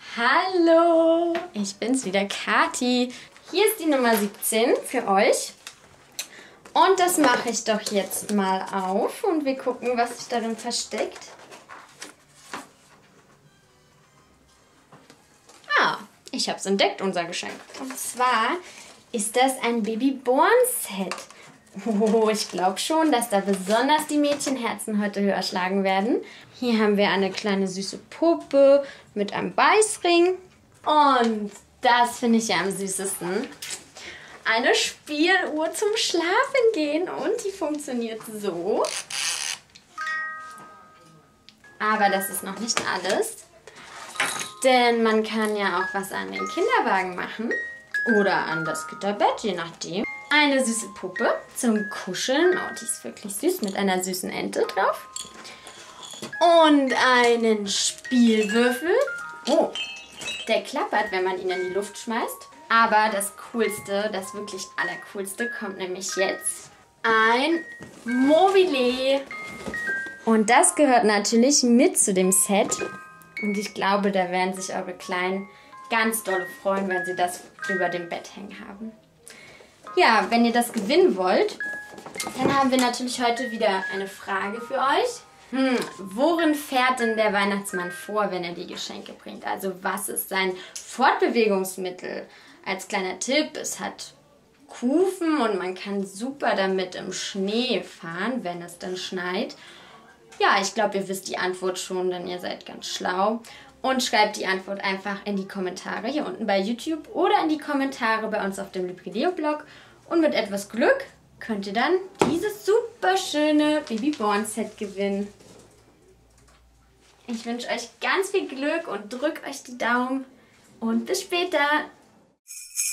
Hallo, ich bin's wieder, Kathi. Hier ist die Nummer 17 für euch. Und das mache ich doch jetzt mal auf und wir gucken, was sich darin versteckt. Ah, ich habe es entdeckt, unser Geschenk. Und zwar ist das ein Babyborn-Set. Oh, ich glaube schon, dass da besonders die Mädchenherzen heute höher schlagen werden. Hier haben wir eine kleine süße Puppe mit einem Beißring. Und das finde ich ja am süßesten. Eine Spieluhr zum Schlafengehen und die funktioniert so. Aber das ist noch nicht alles. Denn man kann ja auch was an den Kinderwagen machen. Oder an das Gitterbett, je nachdem. Eine süße Puppe zum Kuscheln. Oh, die ist wirklich süß mit einer süßen Ente drauf. Und einen Spielwürfel. Oh, der klappert, wenn man ihn in die Luft schmeißt. Aber das Coolste, das wirklich Allercoolste kommt nämlich jetzt. Ein Mobile. Und das gehört natürlich mit zu dem Set. Und ich glaube, da werden sich eure Kleinen ganz doll freuen, wenn sie das über dem Bett hängen haben. Ja, wenn ihr das gewinnen wollt, dann haben wir natürlich heute wieder eine Frage für euch. Worin fährt denn der Weihnachtsmann vor, wenn er die Geschenke bringt? Also was ist sein Fortbewegungsmittel? Als kleiner Tipp, es hat Kufen und man kann super damit im Schnee fahren, wenn es dann schneit. Ja, ich glaube, ihr wisst die Antwort schon, denn ihr seid ganz schlau. Und schreibt die Antwort einfach in die Kommentare hier unten bei YouTube oder in die Kommentare bei uns auf dem Librideo-Blog. Und mit etwas Glück könnt ihr dann dieses super schöne Babyborn-Set gewinnen. Ich wünsche euch ganz viel Glück und drückt euch die Daumen. Und bis später!